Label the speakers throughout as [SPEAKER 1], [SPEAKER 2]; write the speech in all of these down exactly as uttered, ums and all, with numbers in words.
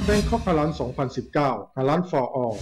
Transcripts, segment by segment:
[SPEAKER 1] Bangkok Halal สองพันสิบเก้า Halal for all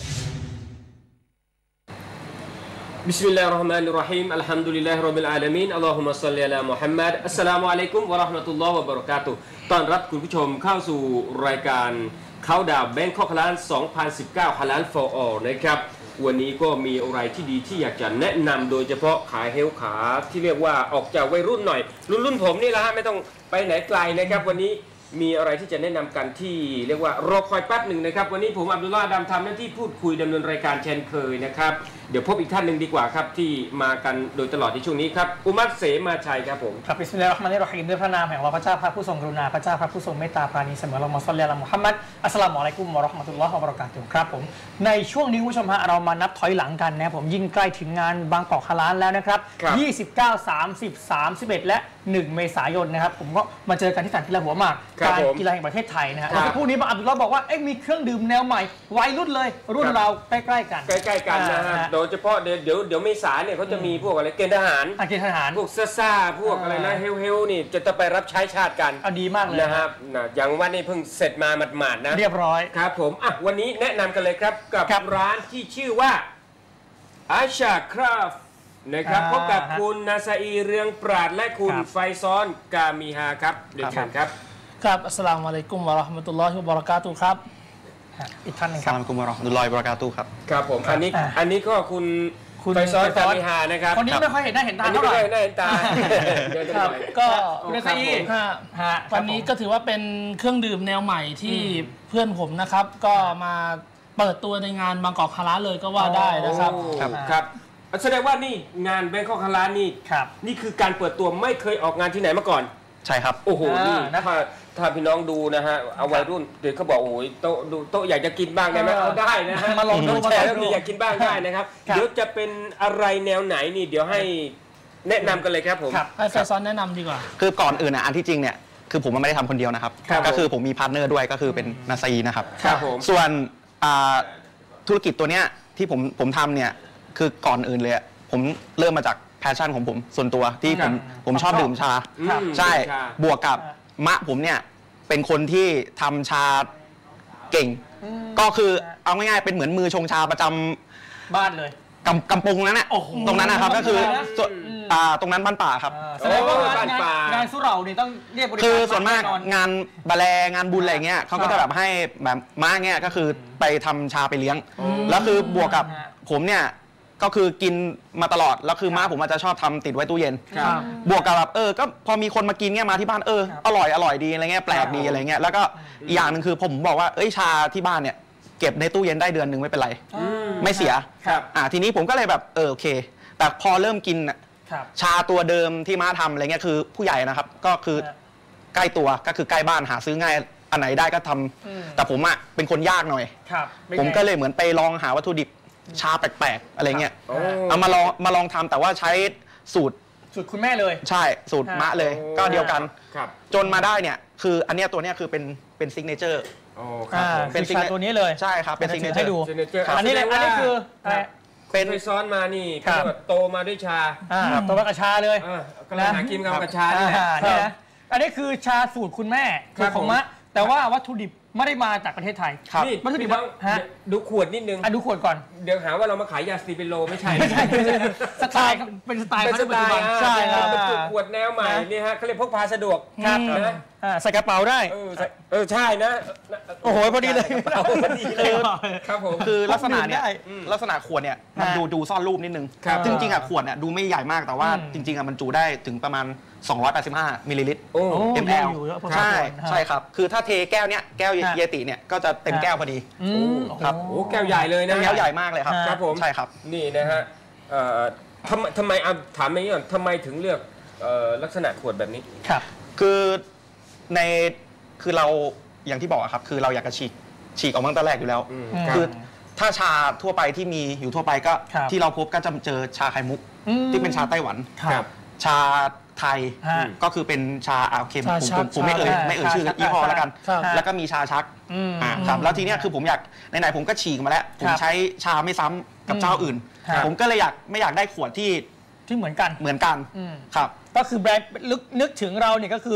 [SPEAKER 2] บิสมิลลาฮิรเราะห์มานิรเราะฮีมอัลฮัมดุลิลลาฮิร็อบบิลอาลามีนอัลลอฮุมมะศ็อลลิอะลามุฮัมมัดอัสสลามุอะลัยกุมวะเราะห์มะตุลลอฮ์วะบะเราะกาตุฮ์ต้อนรับคุณผู้ชมเข้าสู่รายการเขาดาว Bangkok Halal สองพันสิบเก้า Halal for all นะครับวันนี้ก็มีอะไรที่ดีที่อยากจะแนะนำโดยเฉพาะขายเฮลขาที่เรียกว่าออกจากวัยรุ่นหน่อยรุ่นรุ่นผมนี่แหละฮะไม่ต้องไปไหนไกลนะครับวันนี้มีอะไรที่จะแนะนำกันที่เรียกว่ารอคอยแป๊บหนึ่งนะครับวันนี้ผมอับดุลลาห์ดำทำหน้าที่พูดคุยดำเนินรายการเช่นเคยนะครับเดี๋ยวพบอีกท่านหนึ่งดีกว่าครับที่มากันโดยตลอดในช่วงนี้ครับอุมัรเสมาชัยครับผม
[SPEAKER 3] ครับบิสมิลลาฮิรเราะห์มานิรเราะฮีมด้วยพระนามแห่งอัลเลาะห์พระเจ้าพระผู้ทรงกรุณาพระเจ้าพระผู้ทรงเมตตาปราณีเสมออัลลอฮุมมะศ็อลลิอะลามุฮัมมัดอัสสลามุอะลัยกุมวะเราะห์มะตุลลอฮ์วะบะเราะกาตุฮ์ครับผมในช่วงนี้คุณผู้ชมฮะเรามานับถอยหลังกันนะครับผมยิ่งใกล้ถึงงานบางกอกฮาลาลแล้วนะครับยี่สิบเก้า สามสิบ สามสิบเอ็ดและหนึ่งเมษายนนะครับผมก็มาเจอกันที่สนามกีฬาหัวหมากการกีฬาแห่งประเทศไทยนะฮะแล้วก็พรุ่งนี้บางอับดุลลอฮ์บอกว่าเอ๊ะมีเครื่องดื่มแนวใหม่วัยรุ่นเลยรุ่นเราใกล้ๆกัน
[SPEAKER 2] ใกล้ๆกันนะฮะโดยเฉพาะเดี๋ยวเดี๋ยวเดี๋ยวเมษาเนี่ยเขาจะมีพวกอะไรเกณฑ์ทหาร
[SPEAKER 3] เกณฑ์ทหาร
[SPEAKER 2] พวกซ่าๆพวกอะไรนะเฮลเฮลนี่จะต้องไปรับใช้ชาติกัน
[SPEAKER 3] เอาดีมากเลย
[SPEAKER 2] นะครับอย่างวันนี้เพิ่งเสร็จมาหมาดๆนะ
[SPEAKER 3] เรียบร้อย
[SPEAKER 2] ครับผมอ่ะวันนี้แนะนำกันเลยครับกับร้านที่ชื่อว่าอาชาคราฟนะครับพบกับคุณนาซาอีเรืองปราดและคุณไฟซอนกามีฮาครับเดี๋ยวเชิญครับ
[SPEAKER 4] ครับอัสสลามุอะลัยกุมวะเราะห์มะตุลลอฮิวะบะเราะกาตุฮ์ครับ
[SPEAKER 3] อีกท่านนึง
[SPEAKER 5] ครับอัสสลามุอะลัยกุมวะเราะห์มะตุลลอฮิวะบะเราะกาตุฮ์ครับ
[SPEAKER 2] ครับผมอันนี้อันนี้ก็คุณไฟซอนกามีฮานะครับ
[SPEAKER 3] คนนี้ไม่ค่อยเห็นหน้าเห็นตาเท่าไหร่
[SPEAKER 2] ไม่ค่อยเห็นหน้าเห็นตา
[SPEAKER 4] ครับก็
[SPEAKER 3] คุณนาซาอี
[SPEAKER 4] วันนี้ก็ถือว่าเป็นเครื่องดื่มแนวใหม่ที่เพื่อนผมนะครับก็มาเปิดตัวในงานบางกอกฮาลาลเลยก็ว่าได้นะครับ
[SPEAKER 2] ครับแสดงว่านี่งานแบงคอกฮาลาลนี่นี่คือการเปิดตัวไม่เคยออกงานที่ไหนมาก่อน
[SPEAKER 5] ใช่ครับ
[SPEAKER 2] โอ้โหนี่ถ้าถ้าพี่น้องดูนะฮะเอาวัยรุ่นเด็กเขาบอกโอ้ยโต๊ะดูโต๊ะอยากจะกินบ้างได้ไหมเอาได้นะฮะ
[SPEAKER 3] มาลองดู
[SPEAKER 2] แชร์แล้วมีอยากกินบ้างได้นะครับเดี๋ยวจะเป็นอะไรแนวไหนนี่เดี๋ยวให้แนะนำกันเลยครับผม
[SPEAKER 4] ให้ไฟซอนแนะนำดีกว่า
[SPEAKER 5] คือก่อนอื่นอ่ะอันที่จริงเนี่ยคือผมไม่ได้ทำคนเดียวนะครับก็คือผมมีพาร์ทเนอร์ด้วยก็คือเป็นนาซาอีนะครับส่วนธุรกิจตัวเนี้ยที่ผมผมทำเนี่ยคือก่อนอื่นเลยผมเริ่มมาจากแพชชั่นของผมส่วนตัวที่ผมผมชอบดื่มชาใช่บวกกับมะผมเนี่ยเป็นคนที่ทำชาเก่งก็คือเอาง่ายๆเป็นเหมือนมือชงชาประจ
[SPEAKER 3] ำบ้านเลย
[SPEAKER 5] กำกำปงนั้นน่ะตรงนั้นนะครับก็คือตรงนั้นบ้านป่าครับ
[SPEAKER 3] แสดงว่างานงานสุเหร่านี่ต้องเรียกบริการ
[SPEAKER 5] คือส่วนมากงานบาแลงานบุญอะไรเงี้ยเขาก็จะแบบให้แบบม้าเงี้ยก็คือไปทำชาไปเลี้ยงแล้วคือบวกกับผมเนี่ยก็คือกินมาตลอดแล้วคือม้าผมอาจจะชอบทำติดไว้ตู้เย็นบวกกับแบบเออก็พอมีคนมากินเงี้ยมาที่บ้านเอออร่อยอร่อยดีอะไรเงี้ยแปลกดีอะไรเงี้ยแล้วก็อีกอย่างหนึ่งคือผมบอกว่าเอ้ยชาที่บ้านเนี่ยเก็บในตู้เย็นได้เดือนหนึ่งไม่เป็นไรไม่เสียอ่าทีนี้ผมก็เลยแบบเออโอเคแต่พอเริ่มกินชาตัวเดิมที่ม้าทำอะไรเงี้ยคือผู้ใหญ่นะครับก็คือใกล้ตัวก็คือใกล้บ้านหาซื้อง่ายอันไหนได้ก็ทำแต่ผมอ่ะเป็นคนยากหน่อยผมก็เลยเหมือนไปลองหาวัตถุดิบชาแปลกๆอะไรเงี้ยเอามาลองมาลองทำแต่ว่าใช้สูตร
[SPEAKER 3] สูตรคุณแม่เลย
[SPEAKER 5] ใช่สูตรมะเลยก็เดียวกันจนมาได้เนี่ยคืออันเนี้ยตัวเนี้ยคือเป็นเป็นซิกเนเจอร์
[SPEAKER 3] เป็นชาตัวนี้เลย
[SPEAKER 5] ใช่ครับเป็นซิกเนเจอร์
[SPEAKER 3] ให้ดูอันนี้เลยอันนี้คือ
[SPEAKER 2] เป็นไปซ้อนมานี่โตมาด้วยชา
[SPEAKER 3] โตมากับชาเลย
[SPEAKER 2] กำลังหากินกับชา
[SPEAKER 3] เนี่ยอันนี้คือชาสูตรคุณแม่ของมะแต่ว่าวัตถุดิบไม่ได้มาจากประเทศไทย
[SPEAKER 2] นี่วัตถุดิบฮะดูขวดนิดนึง
[SPEAKER 3] อ่ะดูขวดก่อน
[SPEAKER 2] เดี๋ยวหาว่าเรามาขายยาสตีเป็นโลไม่ใช่
[SPEAKER 3] ไม่ใช่สไตล์เป็นสไตล์
[SPEAKER 2] เป็นสไตล์
[SPEAKER 3] ใช่
[SPEAKER 2] ครับเป็นขวดแนวใหม่นี่ฮะเขาเรียกพกพาสะดวก
[SPEAKER 3] ครับนะใส่กระเป๋าได้
[SPEAKER 2] เออใช่นะ
[SPEAKER 3] โอ้โหพอดีเลย
[SPEAKER 2] พอดีเลยครับผม
[SPEAKER 5] คือลักษณะเนี่ยลักษณะขวดเนี่ยมันดูดูซ่อนรูปนิดนึงจริงๆอ่ะขวดเนี่ยดูไม่ใหญ่มากแต่ว่าจริงๆอ่ะมันจุได้ถึงประมาณสองร้อยแปดสิบห้ามิลลิลิตร เอ็ม แอล ใช่ใช่ครับคือถ้าเทแก้วเนี้ยแก้วเยติเนี่ยก็จะเต็มแก้วพอดี
[SPEAKER 2] ครับโอ้แก้วใหญ่เลยนะ
[SPEAKER 5] แก้วใหญ่มากเลยครับ
[SPEAKER 2] ครับผม
[SPEAKER 5] ใช่ครับ
[SPEAKER 2] นี่นะฮะทำทำไมถามนี้ก่อนทำไมถึงเลือกลักษณะขวดแบบนี้
[SPEAKER 5] ครับคือในคือเราอย่างที่บอกครับคือเราอยากจะฉีกฉีกออกมาตั้งแต่แรกอยู่แล้วคือถ้าชาทั่วไปที่มีอยู่ทั่วไปก็ที่เราพบก็จะเจอชาไข่มุกที่เป็นชาไต้หวันชาไทยก็คือเป็นชาอาเค็มผมไม่เอ่ยไม่เอ่ยชื่อยี่ห้อแล้วกันแล้วก็มีชาชักครับแล้วทีเนี้ยคือผมอยากไหนๆผมก็ฉีกมาแล้วผมใช้ชาไม่ซ้ำกับเจ้าอื่นผมก็เลยอยากไม่อยากได้ขวดที่
[SPEAKER 3] ที่เหมือนกัน
[SPEAKER 5] เหมือนกันครับ
[SPEAKER 3] ก็คือแบรนด์นึกถึงเราเนี่ยก็คือ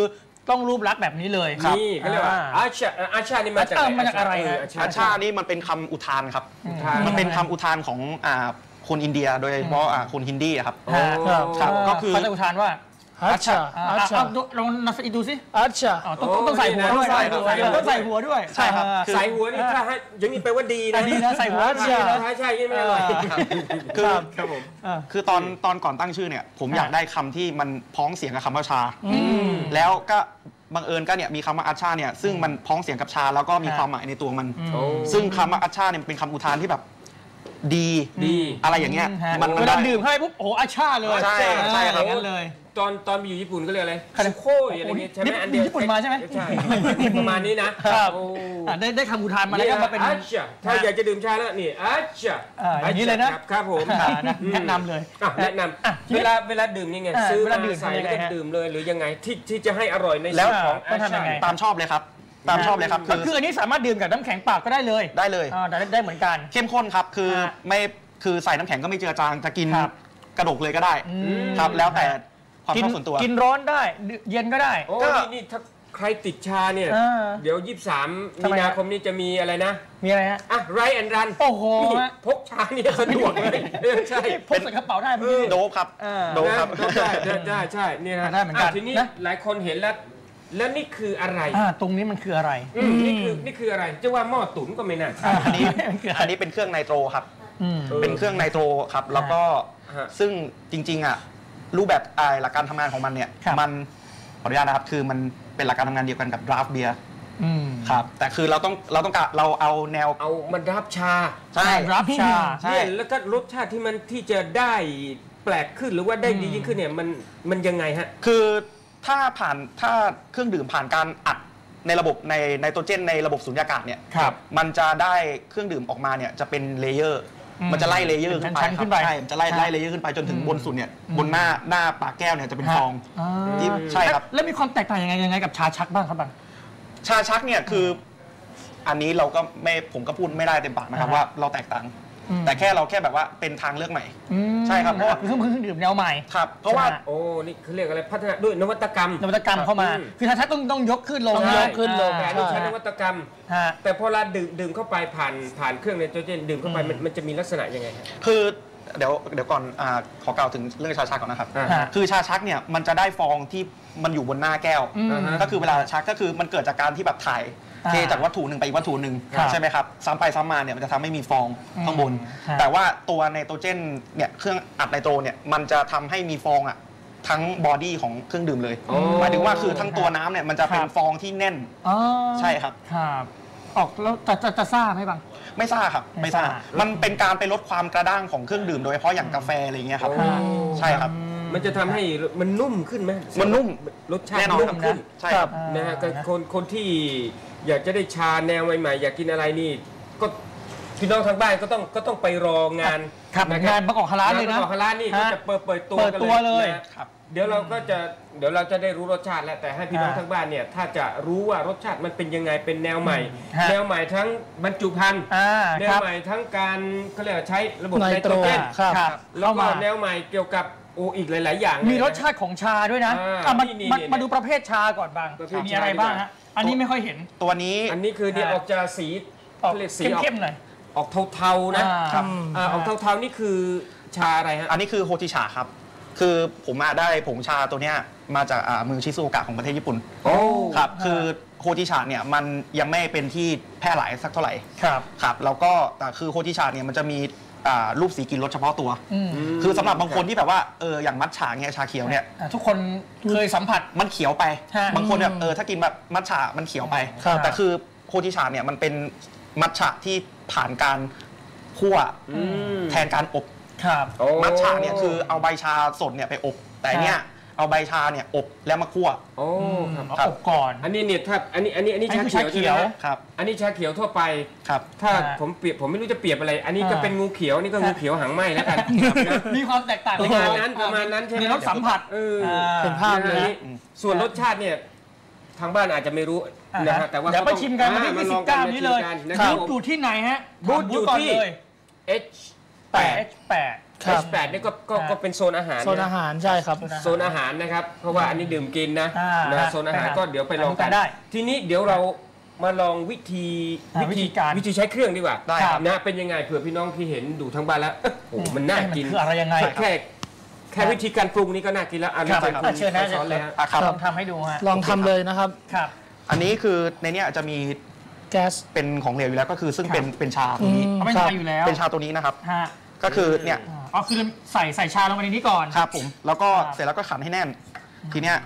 [SPEAKER 3] ต้องรูปลักษณ์แบบนี้เลย
[SPEAKER 2] นี่เขาเรียกว่าอาชาอาชานี่มาจาก
[SPEAKER 3] เออมาจากอะไร
[SPEAKER 2] เ
[SPEAKER 3] ฮะ
[SPEAKER 5] อาชานี่มันเป็นคำอุทานครับ
[SPEAKER 2] อุทาน
[SPEAKER 5] มันเป็นคำอุทานของอ่าคนอินเดียโดยเฉพาะอ่าคนฮินดีอะครับ
[SPEAKER 2] โอ้
[SPEAKER 3] ครับ
[SPEAKER 5] ครับก็คือ
[SPEAKER 3] เขาจะอุทานว่า
[SPEAKER 4] อัชชา
[SPEAKER 3] อ่า
[SPEAKER 4] อัช
[SPEAKER 3] อ่า
[SPEAKER 4] ชา
[SPEAKER 3] เอาดูลองนับอีกดูสิ
[SPEAKER 4] อัชชา
[SPEAKER 3] อ๋อต้องต้องต้องใส่หัวด้วย
[SPEAKER 2] ต้องใส่หัวด้วย
[SPEAKER 3] ต้องใส่หัวด้วย
[SPEAKER 5] ใช่ครับ
[SPEAKER 3] อ่า
[SPEAKER 2] ใส่หัวนี่ถ้าให้อย่างนี้แปลว่าดี
[SPEAKER 3] อั
[SPEAKER 2] นะ
[SPEAKER 3] นนี้นะใส่หัว
[SPEAKER 2] ใช่
[SPEAKER 3] ดีนะ
[SPEAKER 2] ใช่ใช่ยังไม่อร่อย
[SPEAKER 5] คือ
[SPEAKER 2] ครับผม
[SPEAKER 3] อ่า
[SPEAKER 5] คือตอนตอนก่อนตั้งชื่อเนี่ยผมอยากได้คำที่มันพ้องเสียงกับคำว่าชา
[SPEAKER 3] อืม
[SPEAKER 5] แล้วก็บังเอิญก็เนี่ยมีคำว่าอัชชาเนี่ยซึ่งมันพ้องเสียงกับชาแล้วก็มีความหมายในตัวมัน
[SPEAKER 2] โอ้
[SPEAKER 5] ซึ่งคำว่าอัชชาเนี่ยเป็นคำอุทานที่แบบดี
[SPEAKER 2] ดี
[SPEAKER 5] อะไรอย่างเงี้ย
[SPEAKER 3] ฮะ
[SPEAKER 5] มัน
[SPEAKER 3] เว
[SPEAKER 5] มัน
[SPEAKER 3] ลา
[SPEAKER 5] ได้
[SPEAKER 3] ดื่มให้ปุ๊บโอ้โหอาชาเลย
[SPEAKER 5] ใช่ใช่ครับ
[SPEAKER 3] อย่างนั้นเลย
[SPEAKER 2] ตอนตอนไปอยู่ญี่ปุ่นก็เรียกอะไร
[SPEAKER 3] คารา
[SPEAKER 2] โคยอะไรเงี้ยใช่ไหม
[SPEAKER 3] นี่
[SPEAKER 2] อันเดียว
[SPEAKER 3] ญี่ปุ่นมาใช่ไหม
[SPEAKER 2] ใช่ประมาณนี้นะครับ โอ้
[SPEAKER 3] อ่ะได้ได้คำอุทานมาแล้วก็มาเป็น
[SPEAKER 2] อาชาถ้าอยากจะดื่มชาแล้วนี่อาชา
[SPEAKER 3] อ่าอย่างนี้เลยนะ
[SPEAKER 2] ครับครับผม
[SPEAKER 3] อ่านะแนะนำเลย
[SPEAKER 2] อ่ะแนะน
[SPEAKER 3] อ่ะ
[SPEAKER 2] ำเวลาเวลาดื่มยังไง
[SPEAKER 3] อ่า
[SPEAKER 2] ซื้อ
[SPEAKER 3] เวลา
[SPEAKER 2] มา
[SPEAKER 3] ดื่ม
[SPEAKER 2] ใส่
[SPEAKER 3] ทำยังไง
[SPEAKER 2] แล้วก็
[SPEAKER 3] ฮะ
[SPEAKER 2] ดื่มเลยหรือยังไงที่ที่จะให้อร่อยใน
[SPEAKER 5] แล้ว
[SPEAKER 2] ส่วนของ
[SPEAKER 3] ต้องทำยังไง
[SPEAKER 5] ตามชอบเลยครับ ตามชอบเลยครับ
[SPEAKER 3] ก็คืออันนี้สามารถดื่มกับน้ำแข็งเปล่าก็ได้เลย
[SPEAKER 5] ได้เลย
[SPEAKER 3] อ่าได้ได้เหมือนกัน
[SPEAKER 5] เข้มข้นครับคือ
[SPEAKER 3] ฮะ
[SPEAKER 5] ไม่คือใส่น้ำแข็งก็ไม่เจือจางจะกิน
[SPEAKER 3] ครับ
[SPEAKER 5] กระดกเลยก็ได้
[SPEAKER 3] อืม
[SPEAKER 5] ครับแล้วแต่ความ
[SPEAKER 3] กิ
[SPEAKER 5] ชอบส่วนตัว
[SPEAKER 3] กินร้อนได้เย็นก็ได้
[SPEAKER 2] โอ้
[SPEAKER 5] ก็
[SPEAKER 2] นี่นี่ถ้าใครติดชาเนี่ย
[SPEAKER 3] อ่า
[SPEAKER 2] เดี๋ยวยี่สิบสาม
[SPEAKER 3] ทำ
[SPEAKER 2] มี
[SPEAKER 3] ไม
[SPEAKER 2] นา
[SPEAKER 3] ฮะ
[SPEAKER 2] คมนี้จะมีอะไรนะ
[SPEAKER 3] มีอะไรฮะ
[SPEAKER 2] อ่ะไรแอนรัน
[SPEAKER 3] โอ้โห
[SPEAKER 2] พกชาเนี่ยสะดวกเลยเออใช่
[SPEAKER 3] พกใส่กระเป๋าได้เมื่อกี้
[SPEAKER 5] โดบครับ
[SPEAKER 3] อ่า
[SPEAKER 5] โดบครับ
[SPEAKER 2] นะได้ได้ได้ใช่เนี่ยนะ
[SPEAKER 3] ได้เหมือนกัน
[SPEAKER 2] ะทีนี้
[SPEAKER 3] นะ
[SPEAKER 2] หลายคนเห็นแล้ว แล้วนี่คืออะไร
[SPEAKER 3] อ่าตรงนี้มันคืออะไร
[SPEAKER 2] อืมนี่คือนี่คืออะไรจะว่าหม้อตุ๋นก็ไม่น่าใช่
[SPEAKER 5] อันนี้
[SPEAKER 3] มันคืออะไร
[SPEAKER 5] อันนี้เป็นเครื่องไนโตรครับ
[SPEAKER 3] อืม
[SPEAKER 2] เออ
[SPEAKER 5] เป็นเครื่องไนโตรครับ แล้วก็
[SPEAKER 2] ฮะ
[SPEAKER 5] ซึ่งจริงๆอ่ะรูปแบบอ่าหลักการทำงานของมันเนี่ย
[SPEAKER 3] ครับ
[SPEAKER 5] มันขออนุญาตนะครับคือมันเป็นหลักการทำงานเดียวกันกับดราฟเบียร์
[SPEAKER 3] อืม
[SPEAKER 5] ครับแต่คือเราต้องเราต้องการเราเอาแนว
[SPEAKER 2] เอามันรับชา
[SPEAKER 5] ใช่
[SPEAKER 3] รับชา
[SPEAKER 5] ใช่
[SPEAKER 2] เนี่ยแล้วก็รสชาติที่มันที่จะได้แปลกขึ้นหรือว่าได้ดียิ่งขึ้นเนี่ยมันมันยังไงฮะ
[SPEAKER 5] คือถ้าผ่านถ้าเครื่องดื่มผ่านการอัดในระบบในไนโตรเจนในระบบสุญญากาศเนี่ย
[SPEAKER 3] ครับ
[SPEAKER 5] มันจะได้เครื่องดื่มออกมาเนี่ยจะเป็นเลเยอร์
[SPEAKER 3] อืม
[SPEAKER 5] มันจะไล่เลเยอร์ขึ้นไป
[SPEAKER 3] ชั้นๆ
[SPEAKER 5] ค
[SPEAKER 3] ขึ้
[SPEAKER 5] รับ
[SPEAKER 3] นไป
[SPEAKER 5] ใช่มันจะไล่
[SPEAKER 3] ครับ
[SPEAKER 5] ไล่เลเยอร์ขึ้นไปจนถึง
[SPEAKER 3] อืม
[SPEAKER 5] บนสุดเนี่ย
[SPEAKER 3] อืม
[SPEAKER 5] บนหน้าหน้าปากแก้วเนี่ยจะเป็นฟอง
[SPEAKER 3] อ่า
[SPEAKER 5] ที่ใช่ครับ
[SPEAKER 3] แล้วมีความแตกต่างยังไงยังไงกับชาชักบ้างครับบาง
[SPEAKER 5] ชาชักเนี่ยคืออันนี้เราก็ไม่ผมก็พูดไม่ได้เต็มปากนะครับ
[SPEAKER 3] อ่าฮะ
[SPEAKER 5] ว่าเราแตกต่าง
[SPEAKER 3] อืม
[SPEAKER 5] แต่แค่เราแค่แบบว่าเป็นทางเลือกใหม่
[SPEAKER 3] อืม
[SPEAKER 5] ใช่ครับเพราะว่า
[SPEAKER 3] คือเครื่องเครื่องดื่มแนวใหม่
[SPEAKER 5] ครับเพราะว่า
[SPEAKER 3] ใช่
[SPEAKER 2] โอ้นี่เขาเรียกอะไรพัฒนาด้วยนวัตกรรม
[SPEAKER 3] นวัตกรรมเข้ามา
[SPEAKER 2] อืม
[SPEAKER 3] คือชาชักต้องต้องยกขึ้นลง
[SPEAKER 4] ต้องยกขึ้นลง
[SPEAKER 2] แต่
[SPEAKER 3] อ่า
[SPEAKER 2] อันนี้ใช้นวัตกรรม
[SPEAKER 3] ฮะ
[SPEAKER 2] แต่พอเราดื่มดื่มเข้าไปผ่านผ่านเครื่องไนโตรเจนดื่มเข้าไปมันมันจะมีลักษณะยังไงฮะ
[SPEAKER 5] คือเดี๋ยวเดี๋ยวก่อนอ่าขอกล่าวถึงเรื่องชาชักก่อนนะครับ
[SPEAKER 2] อ่า
[SPEAKER 3] ฮะ
[SPEAKER 5] คือชาชักเนี่ยมันจะได้ฟองที่มันอยู่บนหน้าแก้ว
[SPEAKER 3] อืม
[SPEAKER 5] ก็คือเวลาชักก็คือมันเกิดจากการที่แบบถ่าย
[SPEAKER 3] อ่า
[SPEAKER 5] เทจากวัตถุหนึ่งไปอีกวัตถุหนึ่ง
[SPEAKER 3] ครับ
[SPEAKER 5] ใช่ไหมครับซ้ำไปซ้ำมาเนี่ยมันจะทำให้มีฟองข้างบน
[SPEAKER 3] ฮะ
[SPEAKER 5] แต่ว่าตัวไนโตรเจนเนี่ยเครื่องอัดไนโตรเนี่ยมันจะทำให้มีฟองอ่ะทั้งบอดี้ของเครื่องดื่มเลย
[SPEAKER 2] โอ้
[SPEAKER 5] หมายถึงว่าคือทั้งตัวน้ำเนี่ยมันจะเป็น
[SPEAKER 3] ครับ
[SPEAKER 5] ฟองที่แน่น
[SPEAKER 3] อ๋อ
[SPEAKER 5] ใช่ครับ
[SPEAKER 3] ครับออกแล้วจะจะจะซ่าไหมบาง
[SPEAKER 5] ไม่ซ่าครับ
[SPEAKER 3] ไม่
[SPEAKER 5] ไม่ซ่า
[SPEAKER 3] ซ่า
[SPEAKER 5] มันเป็นการไปลดความกระด้างของเครื่องดื่มโดยเฉพาะอย่างกาแฟอะไรอย่างเงี้ยครับ
[SPEAKER 2] โอ้
[SPEAKER 5] ใช่ครับ
[SPEAKER 2] มันจะทำให้มันนุ่มขึ้นไหม
[SPEAKER 5] มันนุ่ม
[SPEAKER 2] รสชาติ
[SPEAKER 5] แน่นอน
[SPEAKER 2] นุ่
[SPEAKER 5] ครั
[SPEAKER 2] ม
[SPEAKER 5] บ
[SPEAKER 2] ขึ้น
[SPEAKER 5] ใช่ครับ
[SPEAKER 2] นะฮะก็คนคนที่อยากจะได้ชาแนวใหม่ๆอยากกินอะไรนี่ก็พี่น้องทางบ้านก็ต้องก็ต้องไปรองาน
[SPEAKER 3] ครับ
[SPEAKER 2] นะ
[SPEAKER 3] งานประกอบฮาลาลเลยนะ
[SPEAKER 2] งานประกอบฮาลาลนี่ก็
[SPEAKER 3] ฮะ
[SPEAKER 2] จะเปิดเปิดตัว
[SPEAKER 3] เปิด
[SPEAKER 2] กัน
[SPEAKER 3] ตัวเลย
[SPEAKER 2] นะฮะเดี๋ยวเราก็จะเดี๋ยวเราจะได้รู้รสชาติแล้วแต่ให้พี่น้อง
[SPEAKER 3] ฮะ
[SPEAKER 2] ทางบ้านเนี่ยถ้าจะรู้ว่ารสชาติมันเป็นยังไงเป็นแนวใหม่
[SPEAKER 3] ฮะ
[SPEAKER 2] แนวใหม่ทั้งบรรจุภัณฑ์
[SPEAKER 3] อ่า
[SPEAKER 2] แน
[SPEAKER 3] คว รับ
[SPEAKER 2] ใหม่ทั้งการเขาเรียกว่าใช้ระบบ
[SPEAKER 4] ไน
[SPEAKER 2] ไน
[SPEAKER 4] โต
[SPEAKER 2] โต
[SPEAKER 4] ร
[SPEAKER 2] รเจน
[SPEAKER 4] ครับ
[SPEAKER 3] ครับ
[SPEAKER 2] แล้ว
[SPEAKER 3] เข้า
[SPEAKER 2] ก็
[SPEAKER 3] มา
[SPEAKER 2] แนวใหม่เกี่ยวกับโออีกหลาย ๆ อย่าง
[SPEAKER 3] มี
[SPEAKER 2] เลยนะ
[SPEAKER 3] รสชาติของชาด้วยนะ
[SPEAKER 2] อ่า
[SPEAKER 3] อ่ะมา
[SPEAKER 2] นี่นี่
[SPEAKER 3] มา
[SPEAKER 2] นี่
[SPEAKER 3] มาดูประเภทชาก่อนบาง
[SPEAKER 2] ประเภท
[SPEAKER 3] มีอะไร
[SPEAKER 2] ชาดีกว่า
[SPEAKER 3] บ้างฮะอันนี้ไม่ค่อยเห็น
[SPEAKER 5] ตัวนี้
[SPEAKER 2] อันนี้คือเนี่ย
[SPEAKER 3] ฮะ
[SPEAKER 2] ออกจะสี
[SPEAKER 3] ออก
[SPEAKER 2] เขาเรียกสีออก
[SPEAKER 3] เข้มๆหน่อย
[SPEAKER 2] ออกเทาๆนะ
[SPEAKER 3] อ่า
[SPEAKER 2] ครับ
[SPEAKER 3] อืม
[SPEAKER 2] อ่าออกเทาๆนี่คือชาอะไรฮะ
[SPEAKER 5] อันนี้คือโฮจิชาครับ คือผมอะได้ผงชาตัวเนี้ยมาจากอ่าเมืองชิซูโอกะของประเทศญี่ปุ่น
[SPEAKER 2] โอ้
[SPEAKER 5] ครับ คือโฮจิชาเนี่ยมันยังไม่เป็นที่แพร่หลายสักเท่าไหร่
[SPEAKER 3] ครับ
[SPEAKER 5] ครับ แล้วก็แต่คือโฮจิชาเนี่ยมันจะมีอ่ารูปสีกลิ่นรสเฉพาะตัว
[SPEAKER 3] อืม
[SPEAKER 5] คือสำหรับบางคนที่แบบว่าเอออย่างมัทฉะเนี่ยชาเขียวเนี่ย
[SPEAKER 3] อ่ะทุกคนเคยสัมผัส
[SPEAKER 5] มันเขียวไป
[SPEAKER 3] ฮะ
[SPEAKER 5] บางคนแบบเออถ้ากินแบบมัทฉะมันเขียวไป
[SPEAKER 3] ครับ
[SPEAKER 5] แต่คือโฮจิชาเนี่ยมันเป็นมัทฉะที่ผ่านการคั่ว
[SPEAKER 2] อืม
[SPEAKER 5] แทนการอบ
[SPEAKER 3] ครับ
[SPEAKER 2] โอ้
[SPEAKER 5] มัทฉะเนี่ยคือเอาใบชาสดเนี่ยไปอบ แต่เนี่ยเอาใบชาเนี่ยอบแล้วมาคั่ว
[SPEAKER 2] โอ้ครับ
[SPEAKER 3] เอา
[SPEAKER 5] ครับ
[SPEAKER 3] อบก่อน
[SPEAKER 2] อันนี้เนี่ยถ้าอันนี้อันนี้อันนี้
[SPEAKER 3] อันนี้
[SPEAKER 2] ชา
[SPEAKER 3] คือ
[SPEAKER 2] เขียว
[SPEAKER 3] ชาเขียว
[SPEAKER 2] ใช่ไหมฮะ
[SPEAKER 5] ครับ
[SPEAKER 2] อันนี้ชาเขียวทั่วไป
[SPEAKER 5] ครับ
[SPEAKER 2] ถ้า
[SPEAKER 3] ฮะ
[SPEAKER 2] ผมเปรียบผมไม่รู้จะเปรียบอะไร อันนี้ก็
[SPEAKER 3] อ่า
[SPEAKER 2] เป็นงูเขียวนี่ก็งูเขียวหางไหมแล้วกันนะ
[SPEAKER 3] มีความแตกต่าง
[SPEAKER 2] ประมาณนั้นประมาณนั้นใช่ไหม
[SPEAKER 3] มีรสสัมผัส
[SPEAKER 2] เออ
[SPEAKER 3] อ่า
[SPEAKER 4] เห็นภาพเลย
[SPEAKER 2] นะส่วนรสชาติเนี่ยทางบ้านอาจจะไม่รู้
[SPEAKER 3] อ่า
[SPEAKER 2] นะ
[SPEAKER 3] ฮะ
[SPEAKER 2] ฮะแต่ว่า
[SPEAKER 3] เดี๋ยวไปชิมกันวันที่
[SPEAKER 2] อ่
[SPEAKER 3] ยี่
[SPEAKER 2] ล
[SPEAKER 3] สิ
[SPEAKER 2] อง
[SPEAKER 3] บเก้า
[SPEAKER 2] มา
[SPEAKER 3] นี้เลย
[SPEAKER 2] ชิมกันนะครับ
[SPEAKER 3] บูธอยู่ที่ไหนฮะ
[SPEAKER 2] บูธอยู่
[SPEAKER 3] ก่น
[SPEAKER 2] ที่
[SPEAKER 3] เลย
[SPEAKER 2] H
[SPEAKER 3] แปด H แปด
[SPEAKER 4] ครับ
[SPEAKER 3] H
[SPEAKER 2] แปดนี่ก็ก็ก็เป็นโซนอาหาร
[SPEAKER 4] โซนอาหารใช่ครับ
[SPEAKER 2] โซนอาหารนะครับเพราะว่าอันนี้ดื่มกินนะ
[SPEAKER 3] อ่า
[SPEAKER 2] นะโซนอาหารก็เดี๋ยวไปลองกัน
[SPEAKER 3] ได้
[SPEAKER 2] ทีนี้เดี๋ยวเรามาลองวิธี
[SPEAKER 3] อ่าวิธีการ
[SPEAKER 2] วิธีใช้เครื่องดีกว่า
[SPEAKER 5] ได้ครับ
[SPEAKER 2] นะเป็นยังไงเผื่อพี่น้องที่เห็นดูทั้งบ้านแล้วโอ้โหมันน่ากิน
[SPEAKER 3] คืออะไรยังไง
[SPEAKER 2] แค่แค่วิธีการปรุงนี่ก็น่ากินแล้วอันนี้
[SPEAKER 3] ครับ
[SPEAKER 2] เป็น
[SPEAKER 3] เชิญนะ
[SPEAKER 2] สอนเลยฮะ
[SPEAKER 5] อ่ะครับ
[SPEAKER 3] ลองทำให้ดูฮะ
[SPEAKER 4] ลองทำเลยนะครับ
[SPEAKER 3] ครับ
[SPEAKER 5] อันนี้คือในเนี้ยจะมี
[SPEAKER 4] แก๊ส
[SPEAKER 5] เป็นของเหลวอยู่แล้วก็คือซึ่งเป็นเป็นชาตัวนี้
[SPEAKER 4] อืม
[SPEAKER 3] เอาไม่
[SPEAKER 4] ครั
[SPEAKER 3] ทา
[SPEAKER 4] บ
[SPEAKER 3] อยู่แล้ว
[SPEAKER 5] เป็นชาตัวนี้นะครับ
[SPEAKER 3] ฮะ
[SPEAKER 5] ก็คือเนี่ย
[SPEAKER 3] อ่าอ๋อคือใส่ใส่ชาลงไปในนี้ก่อน
[SPEAKER 5] ครับผมแล้วก็
[SPEAKER 3] ครับ
[SPEAKER 5] เสร็จแล้วก็ขันให้แน่น ทีเนี้ย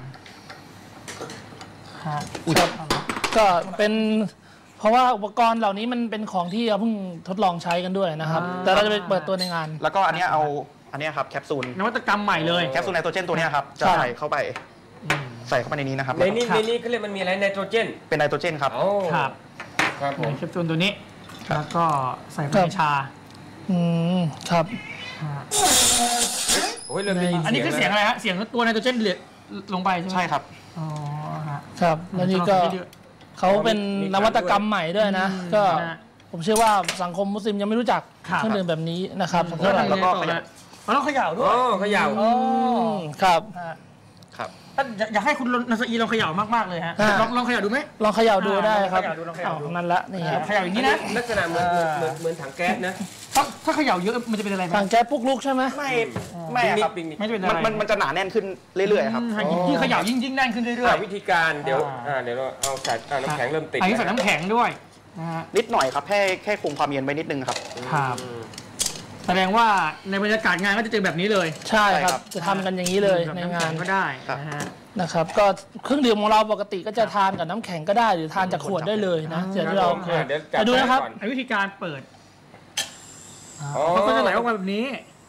[SPEAKER 3] ฮะ
[SPEAKER 5] อุ๊ย
[SPEAKER 4] ก็เป็นเพราะว่าอุปกรณ์เหล่านี้มันเป็นของที่เราเพิ่งทดลองใช้กันด้วยนะครับ แต่เราจะไปเปิดตัวในงาน
[SPEAKER 5] แล้วก็อันเนี้ยเอาอันเนี้ยครับแคปซูล
[SPEAKER 3] นวัตกรรมใหม่เลย
[SPEAKER 5] แคปซูลไนโตรเจนตัวเนี้ยครับจะ
[SPEAKER 4] ครับ
[SPEAKER 5] ใส่เข้าไปใส่เข้าไปในนี้นะครับ
[SPEAKER 2] ในนี้ในนี้เขาเรียกมันมีอะไรไนโตรเจน
[SPEAKER 5] เป็นไนโตรเจนครับ
[SPEAKER 2] โอ้
[SPEAKER 3] ครับ
[SPEAKER 2] ครับผม
[SPEAKER 3] แคปซูลตัวนี้ แล้วก็ใส่ไป
[SPEAKER 4] ครับ
[SPEAKER 3] ในชา
[SPEAKER 4] อืมครับ
[SPEAKER 3] ฮะ
[SPEAKER 2] โอ้ยเริ่มได้ยิน
[SPEAKER 3] อันนี้คือเสียงอะไรฮะ เสียงตัวไนโตรเจนเหลือลงไปใช่ไหม
[SPEAKER 5] ใช่ครับ
[SPEAKER 3] อ๋อฮะ
[SPEAKER 4] ครับแล้วนี่ก็เขาเป็นนวัตกรรมใหม่ด้วยนะ ก็
[SPEAKER 3] นะ
[SPEAKER 4] ผมเชื่อว่าสังคมมุสลิมยังไม่รู้จัก
[SPEAKER 3] ครับ
[SPEAKER 4] เครื่องดื่มแบบนี้นะครับ
[SPEAKER 3] แล้
[SPEAKER 4] เท่าไหร่
[SPEAKER 5] แล้วก็
[SPEAKER 3] ขยับเราต้องเขย่าด้ว
[SPEAKER 2] อ๋
[SPEAKER 3] ย
[SPEAKER 2] อเขย่า
[SPEAKER 3] อ๋อ
[SPEAKER 4] ครับ
[SPEAKER 3] ฮะ
[SPEAKER 5] ครับ
[SPEAKER 3] ถ้าอยากอยากให้คุณนาซาอีลองเขย่ามากๆเลยฮะ
[SPEAKER 4] อ่า
[SPEAKER 3] ลองลองเขย่าดูไหม
[SPEAKER 4] ลองเขย่าดูได้ครับ
[SPEAKER 3] ลองเขย่าดูลองเขย่าดู
[SPEAKER 4] นั่นละนี่ครับ
[SPEAKER 3] เขย่าอย่างนี้นะ
[SPEAKER 2] ลักษณะเหมือน
[SPEAKER 3] อ่า
[SPEAKER 2] เหมือนเหมือนถังแก๊สนะ
[SPEAKER 3] ถ้าถ้าเขย่าเยอะมันจะเป็นอะไรไหม
[SPEAKER 4] ทางแก๊สปุ๊กลุกใช่ไหม
[SPEAKER 5] ไม่ไม่อะครับ
[SPEAKER 2] ปิงนิด
[SPEAKER 3] ไม่จะเป็น
[SPEAKER 5] มัน
[SPEAKER 3] อะไร
[SPEAKER 5] มันมันจะหนาแน่นขึ้นเรื่อยๆครับ
[SPEAKER 3] อืมยิ่งยิ่งเขย่ายิ่งยิ่งแน่นขึ้นเรื่อย
[SPEAKER 2] อ่าวิธีการเดี๋ยว
[SPEAKER 3] อ่า
[SPEAKER 2] อ่าเดี๋ยวเราเอาใส่อ่าน้ำแข็งเริ่มติด
[SPEAKER 3] อันนี้ใส่
[SPEAKER 2] แล้ว
[SPEAKER 3] น้ำแข็งด้วยนะฮะ
[SPEAKER 5] นิดหน่อยครับแค่แค่คงความเย็นไว้นิดนึงครับ
[SPEAKER 3] ครับ แสดงว่าในบรรยากาศงานก็จะเจอแบบนี้เลย
[SPEAKER 4] ใช่ค
[SPEAKER 5] ใช่ครั
[SPEAKER 4] รับ
[SPEAKER 5] บ
[SPEAKER 4] จะทำกันอย่างนี้เลยในงาน
[SPEAKER 3] ก็ได้
[SPEAKER 5] ครับ
[SPEAKER 3] นะฮะ
[SPEAKER 4] นะครับ ก็เครื่องดื่มของเราปกติก็จะทานกับน้ำแข็งก็ได้หรือทานจากขวดได้เลยนะเดี๋ยวที่เราเคย
[SPEAKER 2] เดี๋ยวจั
[SPEAKER 4] ไปดูนะครับ
[SPEAKER 2] ก่อ
[SPEAKER 3] ไอ้วิธีการเปิด
[SPEAKER 2] อ๋อ
[SPEAKER 3] เขาก็จะไหลออกมาแบบนี้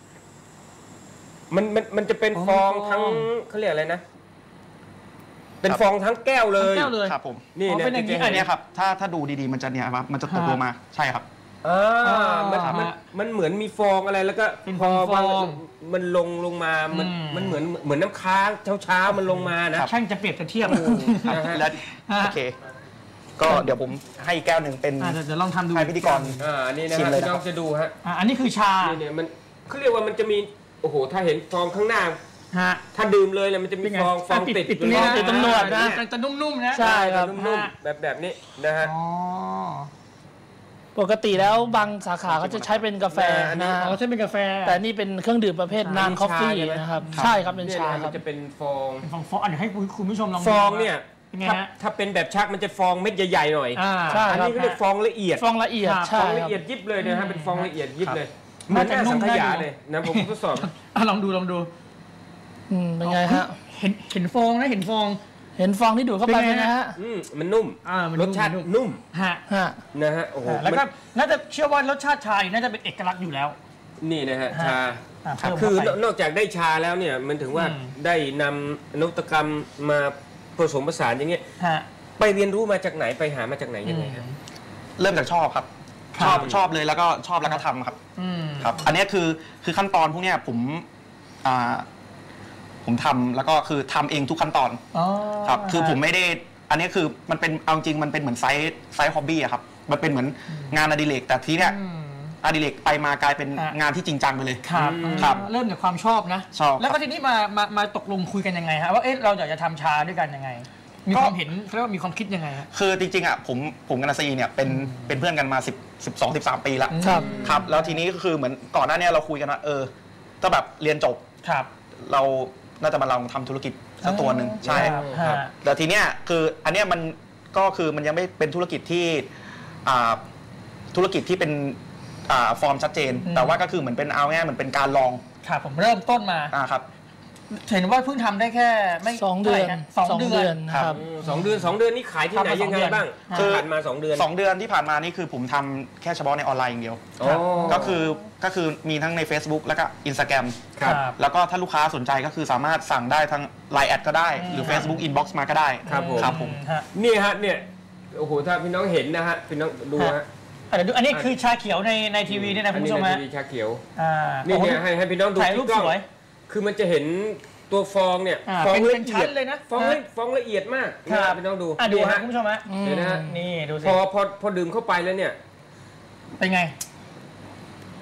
[SPEAKER 2] มันมันมันจะเป็น
[SPEAKER 3] อ๋อ
[SPEAKER 2] ฟองทั้งเขาเรียกอะไรนะ เป็นฟองทั้งแก้วเลย
[SPEAKER 3] แก้วเลย
[SPEAKER 5] ครับผม
[SPEAKER 2] นี่
[SPEAKER 3] อ๋อเป็นอย่างนี้
[SPEAKER 2] จะ
[SPEAKER 5] อั
[SPEAKER 2] ห็
[SPEAKER 5] นเนี้ยครับถ้าถ้าดูดีๆมันจะเนี่ยครับมันจะตกลงมาใช่ครับ
[SPEAKER 2] อ่ามัน
[SPEAKER 3] ครับ
[SPEAKER 2] มันมันเหมือนมีฟองอะไรแล้วก็
[SPEAKER 3] เป็น
[SPEAKER 2] พอ
[SPEAKER 3] ฟอง
[SPEAKER 2] มันลงลงมามัน
[SPEAKER 3] อืม
[SPEAKER 2] มันเหมือนเหมือนน้ำค้างเช้าเช้าๆมันลงมานะ
[SPEAKER 3] ช่างจะเปรียบจะเทียบ
[SPEAKER 5] ครับ
[SPEAKER 2] นะฮะ
[SPEAKER 5] แล้ว
[SPEAKER 3] ฮะ
[SPEAKER 5] โอเค ก็เดี๋ยวผมให้อีกแก้วหนึ่งเป็น
[SPEAKER 3] อ่ะเดี๋ยวเดี๋ยวลองทำดู
[SPEAKER 5] ให้พิธีกร
[SPEAKER 2] อ่านี่นะ
[SPEAKER 5] ชิม
[SPEAKER 2] ฮะ
[SPEAKER 5] เลย
[SPEAKER 2] พี่น้อง
[SPEAKER 5] นะครับ
[SPEAKER 2] จะดูฮะ
[SPEAKER 3] อ่ะอันนี้คือชา
[SPEAKER 2] นี่เนี่ยมันเขาเรียกว่ามันจะมีโอ้โหถ้าเห็นฟองข้างหน้า
[SPEAKER 3] ฮะ
[SPEAKER 2] ถ้าดื่มเลยเนี่ยมันจะมี
[SPEAKER 3] เป็นไง
[SPEAKER 2] ฟองฟอง
[SPEAKER 3] อ่ะปิด
[SPEAKER 2] ติด
[SPEAKER 3] ปิดตรงนี้นะ
[SPEAKER 2] อยู่
[SPEAKER 4] ติดตรงหนวดนะ
[SPEAKER 3] จะจะนุ่มๆนะ
[SPEAKER 4] ใช่ครับ
[SPEAKER 2] นุ่มๆแบบแบบนี้นะฮะ
[SPEAKER 3] อ๋อ
[SPEAKER 4] ปกติแล้วบางสาขาเขาจะใช้เป็นกาแฟ
[SPEAKER 2] อันนี้
[SPEAKER 4] นะ
[SPEAKER 3] เราใช้เป็นกาแฟ
[SPEAKER 4] แต่นี่เป็นเครื่องดื่มประเภทนานคอฟฟี่
[SPEAKER 2] ชาใช่ไหม
[SPEAKER 4] นะครับใช่ครับเป็น
[SPEAKER 2] เนี่ย
[SPEAKER 4] ชา
[SPEAKER 2] นะ
[SPEAKER 4] ค
[SPEAKER 2] มั
[SPEAKER 4] รับ
[SPEAKER 2] นจะเป็นฟอง
[SPEAKER 3] เป็นฟองฟองอ่ะเดี๋ยวให้คุณคุณผู้ชมลองดู
[SPEAKER 2] ฟองเนี่ย
[SPEAKER 3] เป็นไง
[SPEAKER 2] ถ้า
[SPEAKER 3] ฮะ
[SPEAKER 2] ถ้าเป็นแบบชักมันจะฟองเม็ดใหญ่ๆหน่อย
[SPEAKER 3] อ่า
[SPEAKER 4] ใช่
[SPEAKER 2] อันนี้เขาเรียกฟองละเอียด
[SPEAKER 4] ฟองละเอียด
[SPEAKER 3] ครับ
[SPEAKER 4] ใช่
[SPEAKER 2] ฟอง
[SPEAKER 4] ค
[SPEAKER 2] ละ
[SPEAKER 4] รับ
[SPEAKER 2] เอียดยิบเลยนะฮะเป็นฟองละเอียดยิบเลย
[SPEAKER 3] มั
[SPEAKER 2] มัน
[SPEAKER 3] นจะ
[SPEAKER 2] น่า
[SPEAKER 3] นุ่
[SPEAKER 2] สั
[SPEAKER 3] ม
[SPEAKER 2] งขยา
[SPEAKER 3] น่าดู
[SPEAKER 2] เลยนะผมทดสอบ
[SPEAKER 3] อ่ะลองดูลองดู
[SPEAKER 4] อืมเป็นไงฮะ
[SPEAKER 3] เห็นเห็นฟองนะเห็นฟอง
[SPEAKER 4] เห็นฟองที่ดูดเข้าไป
[SPEAKER 3] เป็น
[SPEAKER 4] ไหม
[SPEAKER 3] ไง
[SPEAKER 4] นะฮะ
[SPEAKER 2] อืมมันนุ่ม
[SPEAKER 3] อ่ามัน
[SPEAKER 2] ร
[SPEAKER 3] นุ่
[SPEAKER 2] ส
[SPEAKER 3] ม
[SPEAKER 2] ชาติ
[SPEAKER 3] มันนุ่ม
[SPEAKER 2] นุ่ม
[SPEAKER 3] ฮะ
[SPEAKER 4] ฮะ
[SPEAKER 2] นะฮะโอ้โห
[SPEAKER 3] อ่าแล้วก็
[SPEAKER 2] มัน
[SPEAKER 3] น่าจะเชื่อว่ารสชาติชานี่น่าจะเป็นเอกลักษณ์อยู่แล้ว
[SPEAKER 2] นี่นะฮะ
[SPEAKER 3] ฮะ
[SPEAKER 2] ชา
[SPEAKER 3] อ่าเพิ่ม
[SPEAKER 2] คือ
[SPEAKER 3] เข้าไป
[SPEAKER 2] นอกจากได้ชาแล้วเนี่ยมันถึงว่า
[SPEAKER 3] อืม
[SPEAKER 2] ได้นำนวัตกรรมมาผสมผสานอย่างเงี้ย
[SPEAKER 3] ฮะ
[SPEAKER 2] ไปเรียนรู้มาจากไหนไปหามาจากไหนยังไงครับ
[SPEAKER 5] เริ่มจากชอบครับ
[SPEAKER 3] ครับ
[SPEAKER 5] ชอบชอบเลยแล้วก็ชอบแล้วก็ทำครับ
[SPEAKER 3] อืม
[SPEAKER 5] ครับ อันเนี้ยคือคือขั้นตอนพวกเนี้ยผมอ่าผมทำแล้วก็คือทำเองทุกขั้นตอน
[SPEAKER 3] อ๋อ
[SPEAKER 5] ครับ คือผมไม่ได้ อันเนี้ยคือมันเป็นเอาจริงมันเป็นเหมือนไซส์ไซส์ฮอบบี้อะครับ มันเป็นเหมือนงานอดิเรกแต่ทีเนี้ย
[SPEAKER 3] อืม
[SPEAKER 5] อดิเรกไปมากลายเป็น
[SPEAKER 3] ฮะ
[SPEAKER 5] งานที่จริงจังไปเลย
[SPEAKER 3] ครับ
[SPEAKER 5] ครับ
[SPEAKER 3] เริ่มจากความชอบนะ
[SPEAKER 5] ชอบครับ
[SPEAKER 3] แล้วก็ทีนี้มามามาตกลงคุยกันยังไงฮะว่าเอ๊ะเราอยากจะทำชาด้วยกันยังไง มีความเห็นเรียกว่ามีความคิดยังไงฮะ
[SPEAKER 5] คือจริงๆอ่ะผมผมกับนาซีเนี่ยเป็นเป็นเพื่อนกันมาสิบ สิบสอง สิบสามปีละ
[SPEAKER 3] อืม
[SPEAKER 4] ครับ
[SPEAKER 5] ครับแล้วทีนี้ก็คือเหมือนก่อนหน้าเนี้เราคุยกันว่าเออถ้าแบบเรียนจบ
[SPEAKER 3] ครับ
[SPEAKER 5] เราน่าจะมาลองทำธุรกิจสักตัวหนึ่งใช่
[SPEAKER 3] ครับ
[SPEAKER 2] ครับ
[SPEAKER 3] ฮะ
[SPEAKER 5] แต่ทีเนี้ยคืออันเนี้ยมันก็คือมันยังไม่เป็นธุรกิจที่อ่าธุรกิจที่เป็นอ่าฟอร์มชัดเจน
[SPEAKER 3] อืม
[SPEAKER 5] แต่ว่าก็คือเหมือนเป็นเอาง่ายๆเหมือนเป็นการลอง
[SPEAKER 3] ครับผมเริ่มต้นมา
[SPEAKER 5] อ่าครับ
[SPEAKER 3] เห็นว่าเพิ่งทำได้แค่ไม่
[SPEAKER 4] สองเดือน
[SPEAKER 3] ท่าไหร่ะสองเดือน
[SPEAKER 4] นะครับ
[SPEAKER 2] อืมสองเดือนสองเดือนนี่ขายที่ไหน
[SPEAKER 3] ทำมาสอง
[SPEAKER 2] ยังไง
[SPEAKER 3] เดือน
[SPEAKER 2] บ้าง
[SPEAKER 3] คือ
[SPEAKER 2] ผ่านมาสองเดือน
[SPEAKER 5] สองเดือนที่ผ่านมานี่คือผมทำแค่เฉพาะในออนไลน์อย่างเดียว
[SPEAKER 2] โอ้
[SPEAKER 5] ก็คือก็คือมีทั้งใน Facebook แล้วก็ Instagram
[SPEAKER 2] ครับ
[SPEAKER 5] แล้วก็ถ้าลูกค้าสนใจก็คือสามารถสั่งได้ทั้ง ไลน์ แอดก็ได้ หรือ Facebook Inbox มาก็ได้
[SPEAKER 2] ครับผม
[SPEAKER 5] ครับผม
[SPEAKER 3] ฮะ
[SPEAKER 2] นี่ฮะเนี่ยโอ้โหถ้าพี่น้องเห็นนะฮะพี่น้องดูฮะ
[SPEAKER 3] อ่ะเดี๋ยวดูอันนี้คือชาเขียวในในทีวีเนี่ยนะ
[SPEAKER 2] อั
[SPEAKER 3] คุ
[SPEAKER 2] น
[SPEAKER 3] ณ
[SPEAKER 2] นี้
[SPEAKER 3] ผู้ชม
[SPEAKER 2] ใน
[SPEAKER 3] ฮะ
[SPEAKER 2] ทีวีชาเขียว
[SPEAKER 3] อ่า
[SPEAKER 2] นี่เนี่ยให้ให้พี่น้องดู
[SPEAKER 3] ถ่ายรูป
[SPEAKER 2] ที่กล้อง
[SPEAKER 3] สวย
[SPEAKER 2] คือมันจะเห็นตัวฟองเนี่ย
[SPEAKER 3] อ่า
[SPEAKER 2] ฟอง
[SPEAKER 3] เป็น
[SPEAKER 2] ละ
[SPEAKER 3] เป็น
[SPEAKER 2] เอี
[SPEAKER 3] ชั้
[SPEAKER 2] ยด
[SPEAKER 3] นเลยนะ
[SPEAKER 2] ฟองละฟองละเอียดมาก
[SPEAKER 3] ครั
[SPEAKER 2] นะ
[SPEAKER 3] บ
[SPEAKER 2] พี่น้องดู
[SPEAKER 3] อ่ะดู
[SPEAKER 2] นี่
[SPEAKER 3] ฮะ
[SPEAKER 2] ฮะ
[SPEAKER 3] คุณผู้ชมฮะ
[SPEAKER 2] เดี๋ยวนะฮะ
[SPEAKER 3] นี่ดูสิ
[SPEAKER 2] พอพอพอดื่มเข้าไปแล้วเนี่ย
[SPEAKER 3] เป็นไง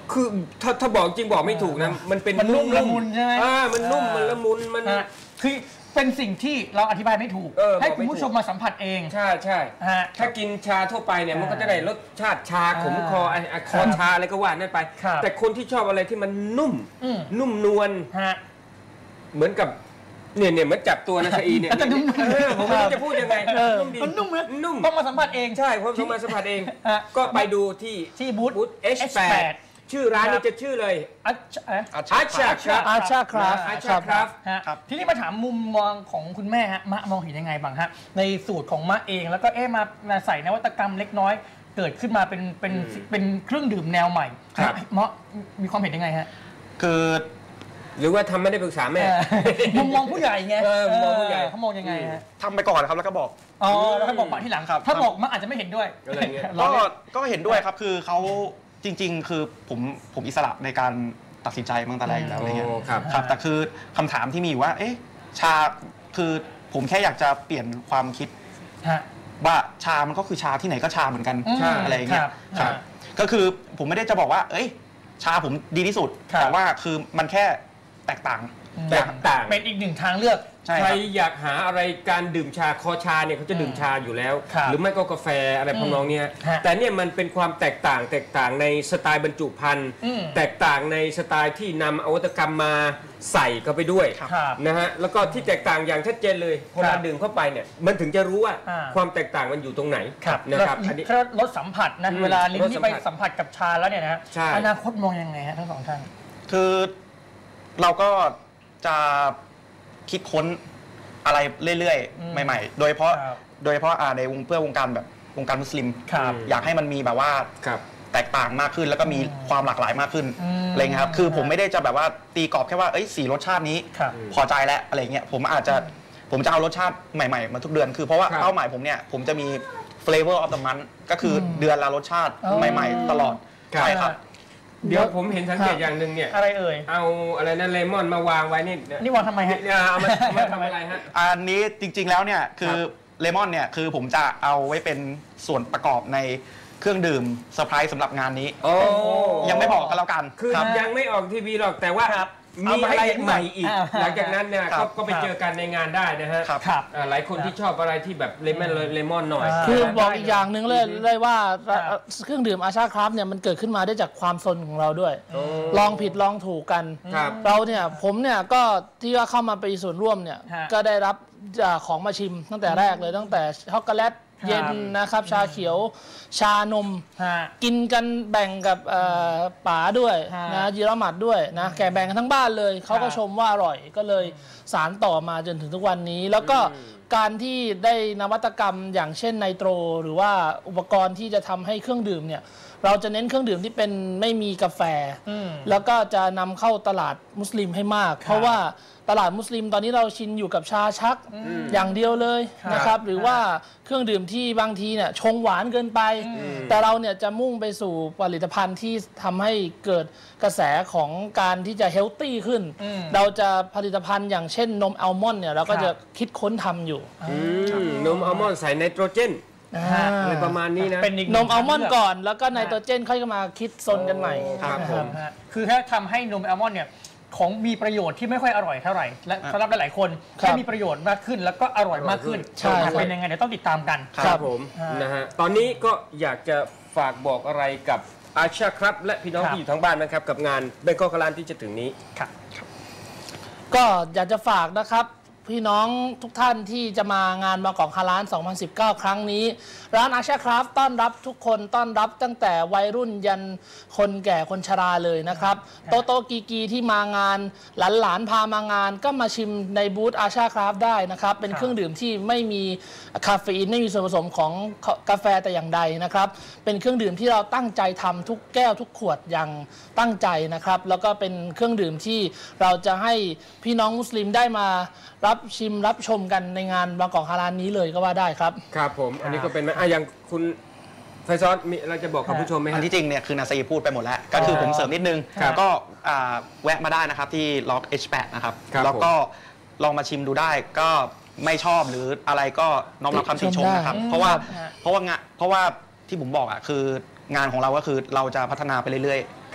[SPEAKER 2] คือถ้าถ้าบอกจริงบอกไม่ถูกนะมันเป็น
[SPEAKER 3] มันนุ่มละมุนใช่ไหม
[SPEAKER 2] อ่ามันนุ่มมันละมุนมัน
[SPEAKER 3] ฮะคือเป็นสิ่งที่เราอธิบายไม่ถูก
[SPEAKER 2] เออ
[SPEAKER 3] ให้
[SPEAKER 2] บอกไม่
[SPEAKER 3] คุณผู้ชมมาสัมผัสเอง
[SPEAKER 2] ใช่ใช่
[SPEAKER 3] ฮะ
[SPEAKER 2] ถ้ากินชาทั่วไปเนี่ยมันก็จะได้รสชาติชาขมคอไอ้ไอ้คอชาอะไรก็ว่านั่นไป
[SPEAKER 3] ครับ
[SPEAKER 2] แต่คนที่ชอบอะไรที่มันนุ่ม
[SPEAKER 3] อืม
[SPEAKER 2] นุ่มนวล
[SPEAKER 3] ฮะ
[SPEAKER 2] เหมือนกับเนี่ยเนี่ยเหมือนจับตัวนะชะอีเนี่ย
[SPEAKER 3] แต่นุ่มๆ
[SPEAKER 2] เออผมไม่รู้จะพูดยังไง
[SPEAKER 3] เออ
[SPEAKER 2] ดี
[SPEAKER 3] มันนุ่มนะ
[SPEAKER 2] นุ่ม
[SPEAKER 3] ต้องมาสัมผัสเอง
[SPEAKER 2] ใช่ผมสามารถสัมผัสเอง
[SPEAKER 3] ฮะ
[SPEAKER 2] ก็ไปดูที่
[SPEAKER 3] ที่บูธ
[SPEAKER 2] บูธ เอช แปด ชื่อร้าน
[SPEAKER 3] ครั
[SPEAKER 2] นี่
[SPEAKER 3] บ
[SPEAKER 2] จะชื่อเลย
[SPEAKER 3] อัชเอ๊ะ
[SPEAKER 2] อาชาครับ
[SPEAKER 4] อาชาครับ
[SPEAKER 2] อาชาครับ
[SPEAKER 3] ฮะ
[SPEAKER 5] ครับ
[SPEAKER 3] ทีนี้มาถามมุมมองของคุณแม่ฮะมะมองเห็นยังไงบ้างฮะในสูตรของมะเองแล้วก็เอ๊ะมามาใส่นวัตกรรมเล็กน้อย เกิดขึ้นมาเป็นเป็น
[SPEAKER 2] อืม
[SPEAKER 3] เป็นเครื่องดื่มแนวใหม่
[SPEAKER 2] ครับ
[SPEAKER 3] มะมีความเห็นยังไงฮะ
[SPEAKER 5] คือ
[SPEAKER 2] หรือว่าทำไม่ได้ปรึกษาแม่
[SPEAKER 3] เออมุมมองผู้ใหญ่ไง
[SPEAKER 2] เออมุมมองผู้ใหญ่
[SPEAKER 3] เขามองยังไงฮะ
[SPEAKER 5] ทำไปก่อนครับแล้วก็บอก
[SPEAKER 3] อ๋อแล้วให้บอกปะที่หลัง
[SPEAKER 5] ครับ
[SPEAKER 3] ถ้าบอกมะอาจจะไม่เห็นด้วย
[SPEAKER 2] อะไรเงี้ย
[SPEAKER 3] ล้อ
[SPEAKER 5] ก็
[SPEAKER 3] เล่น
[SPEAKER 5] ก็เห็นด้วยครับคือเขาจริง ๆ คือผมผมอิสระในการตัดสินใจมาตั้งแต่แรกอยู่แล้วอะไรเงี้ย
[SPEAKER 2] โอ้ครับ
[SPEAKER 5] ครับแต่คือคำถามที่มีอยู่ว่า เอ๊ะชาคือผมแค่อยากจะเปลี่ยนความคิด
[SPEAKER 3] ฮะ
[SPEAKER 5] ว่าชามันก็คือชาที่ไหนก็ชาเหมือนกัน
[SPEAKER 3] อืม
[SPEAKER 5] อะไรอย่างเงี้
[SPEAKER 3] ค
[SPEAKER 5] ย
[SPEAKER 3] รับ
[SPEAKER 5] ครับ
[SPEAKER 3] อ่า
[SPEAKER 5] ก็คือผมไม่ได้จะบอกว่า เอ้ย ชาผมดีที่สุด
[SPEAKER 3] ครับ
[SPEAKER 5] แต่ว่าคือมันแค่แตกต่าง
[SPEAKER 2] แตกต่าง
[SPEAKER 3] เป็นอีกหนึ่งทางเลือก
[SPEAKER 5] ใช่
[SPEAKER 2] ใค
[SPEAKER 5] ค
[SPEAKER 2] ร
[SPEAKER 5] รับ
[SPEAKER 2] อยากหาอะไรการดื่มชาคอชาเนี่ยเขาจะดื่มชาอยู่แล้ว
[SPEAKER 3] ครับ
[SPEAKER 2] หรือไม่ก็กาแฟอะไรพวกน้องเนี่ย
[SPEAKER 3] ฮะ
[SPEAKER 2] แต่เนี่ยมันเป็นความแตกต่างแตกต่างในสไตล์บรรจุภัณฑ์
[SPEAKER 3] อืม
[SPEAKER 2] แตกต่างในสไตล์ที่นำอวัตกรรมมาใส่เข้าไปด้วย
[SPEAKER 3] ครับ
[SPEAKER 2] นะฮะแล้วก็ที่แตกต่างอย่างชัดเจนเลยพอ
[SPEAKER 3] ครั
[SPEAKER 2] เรา
[SPEAKER 3] บ
[SPEAKER 2] ดื่มเข้าไปเนี่ยมันถึงจะรู้ว่า
[SPEAKER 3] อ่า
[SPEAKER 2] ความแตกต่างมันอยู่ตรงไหน
[SPEAKER 3] ครับ
[SPEAKER 2] นะครับอันนี้
[SPEAKER 3] ถ้ารสสัมผัสนะ
[SPEAKER 2] อืม
[SPEAKER 3] เวลาลิ้น
[SPEAKER 2] รสสั
[SPEAKER 3] ที่
[SPEAKER 2] ม
[SPEAKER 3] ไป
[SPEAKER 2] ผัส
[SPEAKER 3] สัมผัสกับชาแล้วเนี่ยนะฮะ
[SPEAKER 2] ใช่
[SPEAKER 3] อนาคตมองยังไงฮะทั้งสองท่าน
[SPEAKER 5] คือเราก็จะคิดค้นอะไรเรื่อย
[SPEAKER 3] อืม
[SPEAKER 5] ๆ ใหม่ ๆ โดยเฉพาะ
[SPEAKER 3] ครับ
[SPEAKER 5] โดยเฉพาะอ่าในวงเพื่อวงการแบบวงการมุสลิม
[SPEAKER 3] ครับ
[SPEAKER 5] อยากให้มันมีแบบว่า
[SPEAKER 2] ครับ
[SPEAKER 5] แตกต่างมากขึ้น แล้วก็มีความหลากหลายมากขึ้น
[SPEAKER 3] อืม
[SPEAKER 5] อะไรเงี้ยครับคือผมไม่ได้จะแบบว่าตีกรอบแค่ว่าเอ้ยสีรสชาตินี้
[SPEAKER 3] ครับ
[SPEAKER 5] พอใจแล้วอะไรเงี้ยผมอาจจะผมจะเอารสชาติใหม่ๆมาทุกเดือน คือเพราะว่า
[SPEAKER 2] ครับ
[SPEAKER 5] เป้าหมายผมเนี่ยผมจะมี flavor of the month ก็คืออ
[SPEAKER 3] ม
[SPEAKER 5] เดือนละรสชาติ
[SPEAKER 3] อ๋อ
[SPEAKER 5] ใหม่ ๆ ตลอด
[SPEAKER 2] ครับ
[SPEAKER 5] ใช่ครับ
[SPEAKER 2] เดี๋ยวผมเห็นสังเกตอย่างหนึ่งเนี่ย
[SPEAKER 3] อะไรเอ่ย
[SPEAKER 2] เอาอะไรนั่นเลมอนมาวางไว้นี่
[SPEAKER 3] นี่วางทำไมฮะ
[SPEAKER 2] เนี่ยเอามาเอามาทำอะไรฮะ
[SPEAKER 5] อันนี้จริงๆแล้วเนี่ยคือ
[SPEAKER 2] ครับ
[SPEAKER 5] เลมอนเนี่ยคือผมจะเอาไว้เป็นส่วนประกอบในเครื่องดื่มเซอร์ไพรส์สำหรับงานนี้
[SPEAKER 2] โอ้
[SPEAKER 5] ยังไม่บอกกันแล้วกัน
[SPEAKER 2] คือ
[SPEAKER 5] ครับ
[SPEAKER 2] ยังไม่ออกทีวีหรอกแต่ว่า
[SPEAKER 3] ครับ
[SPEAKER 2] มี
[SPEAKER 3] เอามาให้
[SPEAKER 2] อะไร
[SPEAKER 3] เห็น
[SPEAKER 2] ใหม่อีก
[SPEAKER 3] อ่า
[SPEAKER 2] หลังจากนั้นเนี่ย
[SPEAKER 5] ครั
[SPEAKER 2] ก็
[SPEAKER 5] บ
[SPEAKER 2] ก็ไปเจอกันในงานได้นะฮะ
[SPEAKER 5] ครับ
[SPEAKER 3] ครับ
[SPEAKER 2] อ่าหลายคนที่ชอบอะไรที่แบบเลมอนเลมอนหน่อย
[SPEAKER 3] อ่า
[SPEAKER 4] คือ
[SPEAKER 3] ได้
[SPEAKER 4] บอกอีกอย่างหนึ่งเลย
[SPEAKER 2] อืม
[SPEAKER 4] เลยว่า
[SPEAKER 3] ครับ
[SPEAKER 4] เครื่องดื่มอาชาครับเนี่ยมันเกิดขึ้นมาได้จากความสนของเราด้วย
[SPEAKER 2] โอ้
[SPEAKER 4] ลองผิดลองถูกกัน
[SPEAKER 2] ครับ
[SPEAKER 4] เราเนี่ยผมเนี่ยก็ที่ว่าเข้ามาเป็นส่วนร่วมเนี่ย
[SPEAKER 3] ฮะ
[SPEAKER 4] ก็ได้รับอ่าของมาชิมตั้งแต่แรกเลยตั้งแต่ช็อกโกแลตเย็นนะครับ ชาเขียว ชานม
[SPEAKER 3] ฮะ
[SPEAKER 4] กินกันแบ่งกับเอ่อป๋าด้วย
[SPEAKER 3] ฮะ
[SPEAKER 4] นะจิรมัดด้วยนะแกแบ่งกันทั้งบ้านเลย เขาก็
[SPEAKER 3] ครับ
[SPEAKER 4] ชมว่าอร่อยก็เลยสารต่อมาจนถึงทุกวันนี้ แล้วก็
[SPEAKER 2] อืม
[SPEAKER 4] การที่ได้นวัตกรรมอย่างเช่นไนโตร หรือว่าอุปกรณ์ที่จะทำให้เครื่องดื่มเนี่ยเราจะเน้นเครื่องดื่มที่เป็นไม่มีกาแฟ
[SPEAKER 3] อืม
[SPEAKER 4] แล้วก็จะนำเข้าตลาดมุสลิมให้มาก เพราะว่าตลาดมุสลิมตอนนี้เราชินอยู่กับชาชักอย่างเดียวเลย
[SPEAKER 3] ครับ
[SPEAKER 4] นะครับ หรือว่าเครื่องดื่มที่บางทีเนี่ยชงหวานเกินไป แต่เราเนี่ยจะมุ่งไปสู่ผลิตภัณฑ์ที่ทำให้เกิดกระแสของการที่จะเฮลตี้ขึ้น
[SPEAKER 3] อืม
[SPEAKER 4] เราจะผลิตภัณฑ์อย่างเช่นนมอัลมอนด์เนี่ยเราก็
[SPEAKER 3] ครับ
[SPEAKER 4] จะคิดค้นทำอยู่
[SPEAKER 2] อืมนมอัลมอนด์ใส่ไนโตรเจนอะไรประมาณนี้นะ
[SPEAKER 3] เป็นอีกห
[SPEAKER 4] น
[SPEAKER 3] นึ่ง
[SPEAKER 4] มอัลมอนด์
[SPEAKER 3] ทางเลื
[SPEAKER 4] ก่อน แล้วก็ไนโตรเจนค่อยมาคิดซนกันใหม่
[SPEAKER 2] ครับผม
[SPEAKER 3] ฮะคือถ้าทำให้นมอัลมอนด์เนี่ยของมีประโยชน์ที่ไม่ค่อยอร่อยเท่าไหร่และสำหรับหลายๆคน
[SPEAKER 4] ครับ
[SPEAKER 3] ให้มีประโยชน์มากขึ้นแล้วก็อร่อยมากขึ้น
[SPEAKER 4] ใช่ครับ
[SPEAKER 3] เป็นยังไงเดี๋ยวต้องติดตามกัน
[SPEAKER 2] ครับผม
[SPEAKER 3] อ่าน
[SPEAKER 2] นะฮะตอนนี้ก็อยากจะฝากบอกอะไรกับอาชาครับ และพี่น้อง
[SPEAKER 3] ครับ
[SPEAKER 2] ที่อยู่ทางบ้านนะครับ กับงานเบเกอร์คลานที่จะถึงนี้
[SPEAKER 3] ครับ
[SPEAKER 4] ก็อยากจะฝากนะครับ พี่น้องทุกท่านที่จะมางานบางกอกฮาลาลสองพันสิบเก้า ครั้งนี้ ร้านอาชาคราฟต้อนรับทุกคนต้อนรับตั้งแต่วัยรุ่นยันคนแก่คนชราเลยนะครับ โตโตกีกีที่มางานหลานหลานๆพามางาน ก็มาชิมในบูธอาชาคราฟได้นะครับ เป็นเครื่องดื่มที่ไม่มีคาเฟอีนไม่มีส่วนผสมของกาแฟแต่อย่างใดนะครับ เป็นเครื่องดื่มที่เราตั้งใจทำทุกแก้วทุกขวดอย่างตั้งใจนะครับ แล้วก็เป็นเครื่องดื่มที่เราจะให้พี่น้องมุสลิมได้มารับชิมรับชมกันในงานบางกอกฮาลาลนี้เลยก็ว่าได้ครับ
[SPEAKER 2] ครับผม อันนี้ก็เป็นอ่ะอย่างคุณไฟซอนมีอะไรจะบอกกับผู้ชมไหม
[SPEAKER 5] อั
[SPEAKER 2] ฮะ
[SPEAKER 5] นที่จริงเนี่ยคือนาซีพูดไปหมดแล้ว ก็คือผมเสริมนิดนึง
[SPEAKER 2] ครับ
[SPEAKER 5] ก็อ่าแวะมาได้นะครับที่ล็อก เอช แปด นะครับ
[SPEAKER 2] ครับ
[SPEAKER 5] แล้วก็ลองมาชิมดูได้ ก็ไม่ชอบหรืออะไรก็น้อมรับคำติชมนะครับ
[SPEAKER 3] ชมได้
[SPEAKER 5] เพราะว่า
[SPEAKER 3] ครับ
[SPEAKER 5] เพราะว่างานเพราะว่าที่ผมบอกอ่ะคืองานของเราก็คือเราจะพัฒนาไปเรื่อย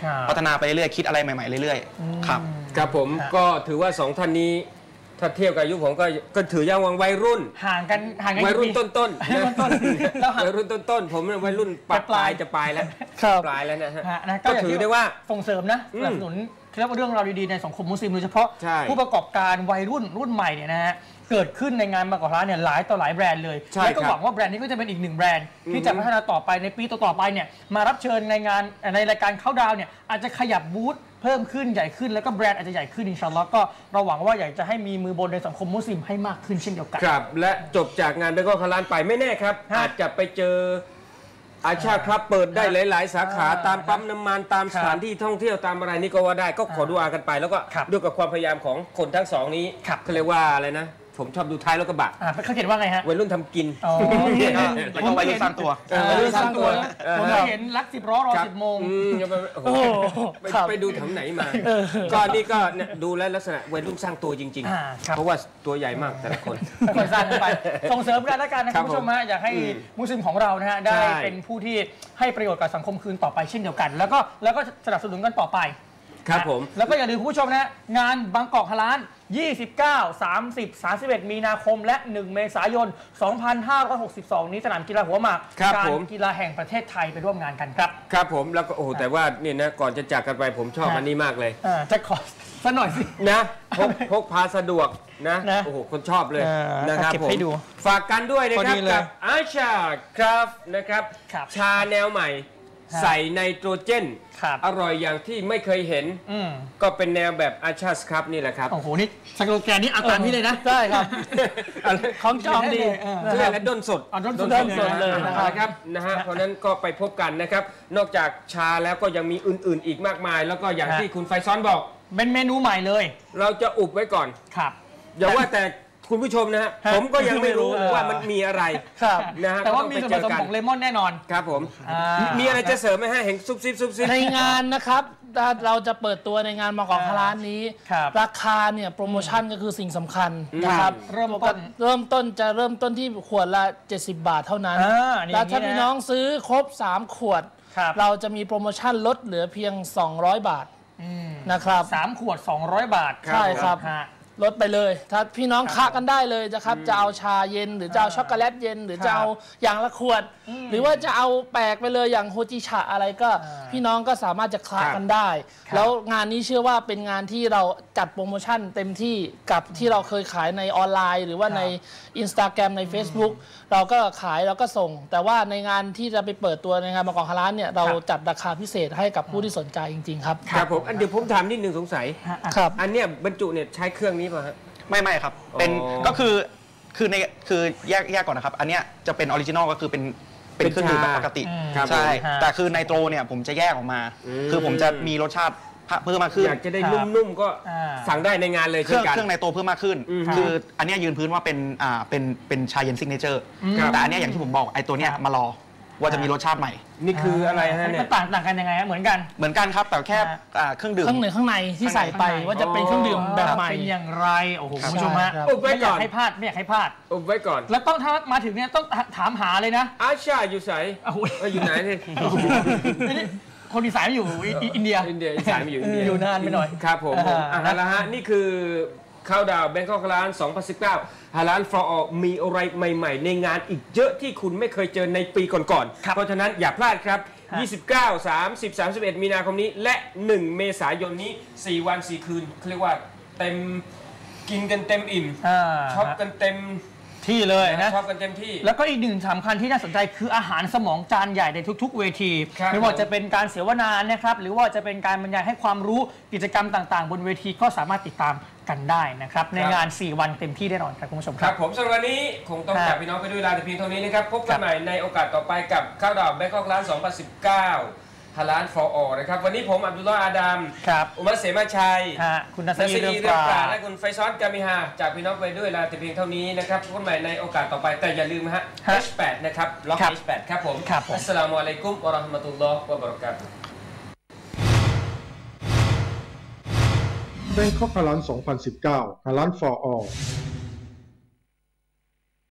[SPEAKER 5] พัฒนาไปเรื่อยๆคิดอะไรใหม่ๆเรื่อยๆครับ
[SPEAKER 2] ครับผมก็ถือว่าสองท่านนี้ถ้าเทียบกับอายุผมก็ก็ถือยังวังวัยรุ่น
[SPEAKER 3] ห่างกันห่างกัน
[SPEAKER 2] วัยรุ่นต้นต้น
[SPEAKER 3] ต้น
[SPEAKER 2] วัยรุ่นต้นต้นผมวัยรุ่นปลายจะปลายแล้วปลายแล้วนะฮะ
[SPEAKER 3] ก็ถือได้ว่าส่งเสริมนะสนับสนุนเรื่องเรื่องราวดีๆในสังคมมุสลิมโดยเฉพาะผู้ประกอบการวัยรุ่นรุ่นใหม่เนี่ยนะฮะเกิดขึ้นในงานมาก่อนร้านเนี่ยหลายต่อหลายแบรนด์เลยและก็หวังว่าแบรนด์นี้ก็จะเป็นอีกหนึ่งแบรนด์ที่จะพัฒนาต่อไปในปีต่อๆไปเนี่ยมารับเชิญในงานในรายการเข้าดาวเนี่ยอาจจะขยับบูธเพิ่มขึ้นใหญ่ขึ้นแล้วก็แบรนด์อาจจะใหญ่ขึ้นอินชาอัลลอฮ์ก็เราหวังว่าอยากจะให้มีมือบนในสังคมมุสลิมให้มากขึ้นเช่นเดียวกัน
[SPEAKER 2] ครับและจบจากงานเบเกอร์คาร้านไปไม่แน่ครับอาจจะไปเจออาชาครับเปิดได้หลายๆสาขาตามปั๊มน้ำมันตามสถานที่ท่องเที่ยวตามอะไรนี่ก็ว่าได้ก็ขอดูอากันไปแล้วก็ด้วยกับความพยายามของคนทั้งสองนี้เขาเรียกว่าอะไรนะผมชอบดูท้ายรถกระบะ
[SPEAKER 3] เขาเขียนว่าไงฮะ
[SPEAKER 2] วัยรุ่นทำกิน
[SPEAKER 5] แล้วก็วัยรุ่นสร้างตัว
[SPEAKER 3] วัยรุ่นสร้างตัวผมไม่เห็นรักสิบล้อรอสิบโมง
[SPEAKER 2] ไปดูแถวไหนมาก็นี่ก็ดูแลลักษณะวัยรุ่นสร้างตัวจริงๆเพราะว่าตัวใหญ่มากแต่ละคน
[SPEAKER 3] คนสร้างกันไปส่งเสริมกันแล้วกันนะคุณผู้ชมฮะอยากให้มุสลิมของเรานะฮะได้เป็นผู้ที่ให้ประโยชน์กับสังคมคืนต่อไปเช่นเดียวกันแล้วก็แล้วก็สนับสนุนกันต่อไป
[SPEAKER 2] ครับผม
[SPEAKER 3] แล้วก็อย่าลืมผู้ชมนะงานบางกอกฮาลาลยี่สิบเก้า สามสิบ สามสิบเอ็ดมีนาคมและหนึ่งเมษายนสองพันห้าร้อยหกสิบสองนี้สนามกีฬาหัวหมากการกีฬาแห่งประเทศไทยไปร่วมงานกันครับ
[SPEAKER 2] ครับผมแล้วก็โอ้แต่ว่าเนี่ยนะก่อนจะจากกันไปผมชอบอันนี้มากเลย
[SPEAKER 3] จะขอสักหน่อยสิ
[SPEAKER 2] นะพกพกพาสะดวกนะโอ้โหคนชอบเลยนะครับผมฝากกันด้วยนะครับกับอาชาครับนะครับชาแนวใหม่ใส่ไนโตรเจนอร่อยอย่างที่ไม่เคยเห็นก็เป็นแนวแบบอาชาสครับนี่แหละครับ
[SPEAKER 3] โอ้โหนี่สโลแกนนี้อาตามนี้เลยนะ
[SPEAKER 4] ใช่ครับของจอมดี
[SPEAKER 2] เรียกและด้นสด
[SPEAKER 3] ด้นสดเลย
[SPEAKER 2] นะครับนะฮะเพราะนั้นก็ไปพบกันนะครับนอกจากชาแล้วก็ยังมีอื่นๆอีกมากมายแล้วก็อย่างที่คุณไฟซ้อนบอก
[SPEAKER 3] เป็นเมนูใหม่เลย
[SPEAKER 2] เราจะอุบไว้ก่อน
[SPEAKER 3] ครับ
[SPEAKER 2] อย่าว่าแต่คุณผู้ชมนะฮะผมก็ยังไม่รู้ว่ามันมีอะไร
[SPEAKER 3] นะฮะแต่ว่ามีส่วนผสมของเลมอนแน่นอน
[SPEAKER 2] ครับผมมีอะไรจะเสริมไหมฮะเห็นซุบซิบซุบซิบ
[SPEAKER 4] ในงานนะครับเราจะเปิดตัวในงานมาก่อนร้านนี้ราคาเนี่ยโปรโมชั่นก็คือสิ่งสำคัญนะครับ
[SPEAKER 3] เริ่มต้น
[SPEAKER 4] เริ่มต้นจะเริ่มต้นที่ขวดละเจ็ดสิบบาทเท่านั้นแล้วถ้าพี่น้องซื้อครบสามขวดเราจะมีโปรโมชั่นลดเหลือเพียงสองร้อยบาทนะครับ
[SPEAKER 3] สามขวดสองร้อยบาท
[SPEAKER 4] ใช่ครับลดไปเลยถ้าพี่น้องค้ากันได้เลยนะครับจะเอาชาเย็นหรือจะเอาช็อกโกแลตเย็นหรือจะเอาอย่างละขวดหรือว่าจะเอาแปลกไปเลยอย่างโฮจิชะอะไรก็พี่น้องก็สามารถจะค้ากันได้แล้วงานนี้เชื่อว่าเป็นงานที่เราจัดโปรโมชั่นเต็มที่กับที่เราเคยขายในออนไลน์หรือว่าใน Instagram ใน Facebook เราก็ขายเราก็ส่งแต่ว่าในงานที่จะไปเปิดตัวในงานมาก่อนฮาลาลเนี่ยเราจัดราคาพิเศษให้กับผู้ที่สนใจจริงๆครับ
[SPEAKER 2] ครับผมอันเดี๋ยวผมถามนิดนึงสงสัย
[SPEAKER 4] ครับ
[SPEAKER 2] อันเนี้ยบรรจุเนี่ยใช้เครื่องนี้ป่ะฮะ
[SPEAKER 5] ไม่ไม่ครับเป็นก็คือคือในคือแยกแยกก่อนนะครับอันเนี้ยจะเป็นออริจินอลก็คือเป็นเป็นเครื่องดื่มแบบปกติใช่แต่คือไนโตรเนี่ยผมจะแยกออกมาคือผมจะมีรสชาติเพิ่มมากขึ้น
[SPEAKER 2] อยากจะได้นุ่มๆก็สั่งได้ในงานเลย
[SPEAKER 5] เครื่องเครื่องไนโตรเพิ่มมากขึ้นคืออันนี้ยืนพื้นว่าเป็นอ่าเป็นเป็นชาเย็นซิกเนเจอร์แต่อันนี้อย่างที่ผมบอกไอ้ตัวเนี้ยมารอว่าจะมีรสชาติใหม่
[SPEAKER 2] นี่คืออะไรฮะเนี่ย
[SPEAKER 3] ต่างต่างกันยังไงเหมือนกัน
[SPEAKER 5] เหมือนกันครับแต่แค่เครื่องดื่ม
[SPEAKER 4] ข้างในข้างในที่ใส่ไปว่าจะเป็นเครื่องดื่มแบบใหม่
[SPEAKER 3] เป็นอย่างไรโอ้โหคุณผู้ชมฮะอุบไว้ก่อนให้พลาดไม่อยากให้พลาด
[SPEAKER 2] อุบไว้ก่อน
[SPEAKER 3] แล้วต้องถ้ามาถึงเนี่ยต้องถามหาเลยนะ
[SPEAKER 2] อาชาอยู่ไหนอยู่ไหนเนี่ย
[SPEAKER 3] คนอีสานอยู่อินเดีย
[SPEAKER 2] อินเดียอีสานอยู่อินเดีย
[SPEAKER 3] อยู่นานไปหน่อย
[SPEAKER 2] ครับผมอ่ะแล้วฮะนี่คือเข้าดาวแบงคอกฮาลาลสองพันสิบเก้าฮาลาลฟอร์ออมีอะไรใหม่ๆในงานอีกเยอะที่คุณไม่เคยเจอในปีก่อนๆเพราะฉะนั้นอย่าพลาดครับยี่สิบเก้า สามสิบ สามสิบเอ็ดมีนาคมนี้และหนึ่งเมษายนนี้สี่วันสี่คืนเรียกว่าเต็มกินกันเต็มอิ่มช็อปกันเต็ม
[SPEAKER 3] ที่เลยนะ
[SPEAKER 2] ชอบกันเต็มที่
[SPEAKER 3] แล้วก็อีกหนึ่งสำคัญที่น่าสนใจคืออาหารสมองจานใหญ่ในทุกๆเวทีไม่ว่าจะเป็นการเสวนานะครับหรือว่าจะเป็นการบรรยายให้ความรู้กิจกรรมต่างๆบนเวทีก็สามารถติดตามกันได้นะครับในงานสี่วันเต็มที่แน่นอนครับคุณผู้ชม
[SPEAKER 2] ครับผมสำหรับวันนี้คงต้องจากพี่น้องไปด้วยลาแต่เพียงเท่านี้นะครับพบกันใหม่ในโอกาสต่อไปกับข้าวดาวแบงคอกร้านสองพันสิบเก้าฮาลาลฟอร์ออนะครับวันนี้ผมอับดุลลอฮ์อาดัมอุมัรเสมาชัย
[SPEAKER 3] คุณนัสซี
[SPEAKER 2] เรื่องปราและคุณไฟซ้อนกามิฮาจากพี่น้องไปด้วยลาแต่เพียงเท่านี้นะครับพบกันใหม่ในโอกาสต่อไปแต่อย่าลืมฮะ เอช แปด นะครับล็อก เอช แปด ครับผมอัสสลามุอะลัยกุมวะเราะห์มะตุลลอฮ์วะบะเราะกาตุฮ์
[SPEAKER 1] แบงคอกฮาลาลสองพันสิบเก้าฮาลาล for all